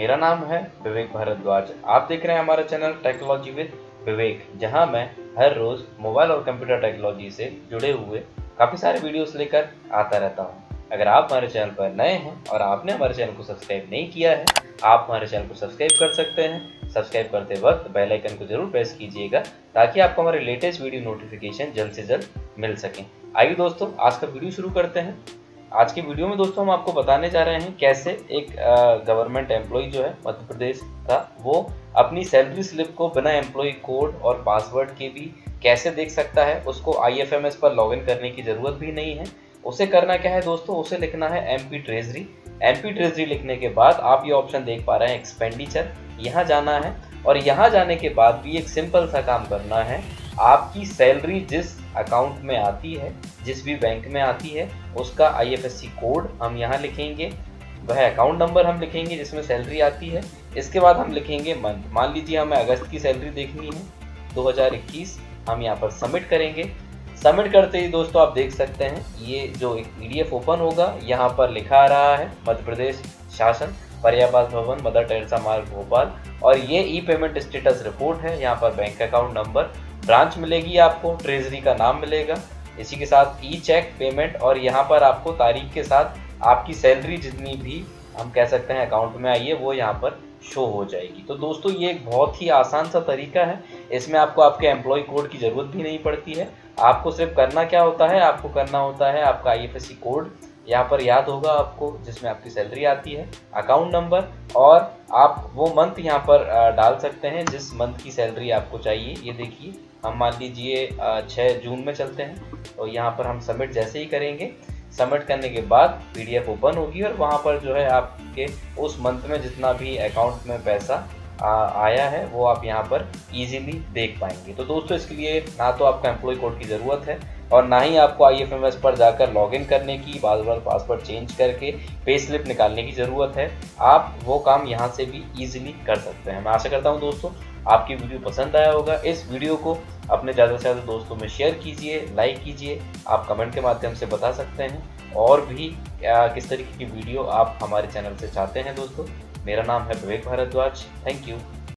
मेरा नाम है विवेक भारद्वाज। आप देख रहे हैं हमारा चैनल टेक्नोलॉजी विद विवेक, जहां मैं हर रोज मोबाइल और कंप्यूटर टेक्नोलॉजी से जुड़े हुए काफ़ी सारे वीडियोस लेकर आता रहता हूं। अगर आप हमारे चैनल पर नए हैं और आपने हमारे चैनल को सब्सक्राइब नहीं किया है, आप हमारे चैनल को सब्सक्राइब कर सकते हैं। सब्सक्राइब करते वक्त बेल आइकन को जरूर प्रेस कीजिएगा ताकि आपको हमारे लेटेस्ट वीडियो नोटिफिकेशन जल्द से जल्द मिल सकें। आइए दोस्तों, आज का वीडियो शुरू करते हैं। आज की वीडियो में दोस्तों हम आपको बताने जा रहे हैं कैसे एक गवर्नमेंट एम्प्लॉय जो है मध्य प्रदेश का, वो अपनी सैलरी स्लिप को बिना एम्प्लॉय कोड और पासवर्ड के भी कैसे देख सकता है। उसको IFMS पर लॉगिन करने की ज़रूरत भी नहीं है। उसे करना क्या है दोस्तों, उसे लिखना है MP ट्रेजरी। MP ट्रेजरी लिखने के बाद आप ये ऑप्शन देख पा रहे हैं एक्सपेंडिचर, यहाँ जाना है और यहाँ जाने के बाद भी एक सिंपल सा काम करना है। आपकी सैलरी जिस अकाउंट में आती है, जिस भी बैंक में आती है, उसका IFSC कोड हम यहाँ लिखेंगे, वह अकाउंट नंबर हम लिखेंगे जिसमें सैलरी आती है। इसके बाद हम लिखेंगे मंथ। मान लीजिए हमें अगस्त की सैलरी देखनी है 2021, हम यहाँ पर सबमिट करेंगे। सबमिट करते ही दोस्तों आप देख सकते हैं ये जो एक PDF ओपन होगा, यहाँ पर लिखा आ रहा है मध्य प्रदेश शासन फरियाबाद भवन मदर टेरेसा मार्ग भोपाल, और ये ई-पेमेंट स्टेटस रिपोर्ट है। यहाँ पर बैंक अकाउंट नंबर, ब्रांच मिलेगी आपको, ट्रेजरी का नाम मिलेगा, इसी के साथ ई-चेक पेमेंट, और यहाँ पर आपको तारीख के साथ आपकी सैलरी जितनी भी हम कह सकते हैं अकाउंट में आई है वो यहाँ पर शो हो जाएगी। तो दोस्तों ये एक बहुत ही आसान सा तरीका है, इसमें आपको आपके एम्प्लॉय कोड की ज़रूरत भी नहीं पड़ती है। आपको सिर्फ करना क्या होता है, आपको करना होता है आपका IFSC कोड यहाँ पर याद होगा आपको, जिसमें आपकी सैलरी आती है, अकाउंट नंबर, और आप वो मंथ यहाँ पर डाल सकते हैं जिस मंथ की सैलरी आपको चाहिए। ये देखिए हम मान लीजिए 6 जून में चलते हैं, तो यहाँ पर हम सबमिट जैसे ही करेंगे, सबमिट करने के बाद PDF ओपन होगी और वहाँ पर जो है आपके उस मंथ में जितना भी अकाउंट में पैसा आया है वो आप यहाँ पर इजीली देख पाएंगे। तो दोस्तों इसके लिए ना तो आपका एम्प्लॉय कोड की ज़रूरत है और ना ही आपको IFMS पर जाकर लॉगिन करने की, बार बार पासवर्ड चेंज करके पे स्लिप निकालने की ज़रूरत है। आप वो काम यहाँ से भी ईजिली कर सकते हैं। मैं आशा करता हूँ दोस्तों आपकी वीडियो पसंद आया होगा। इस वीडियो को अपने ज़्यादा से ज़्यादा दोस्तों में शेयर कीजिए, लाइक कीजिए। आप कमेंट के माध्यम से बता सकते हैं और भी किस तरीके की वीडियो आप हमारे चैनल से चाहते हैं। दोस्तों मेरा नाम है विवेक भारद्वाज। Thank you.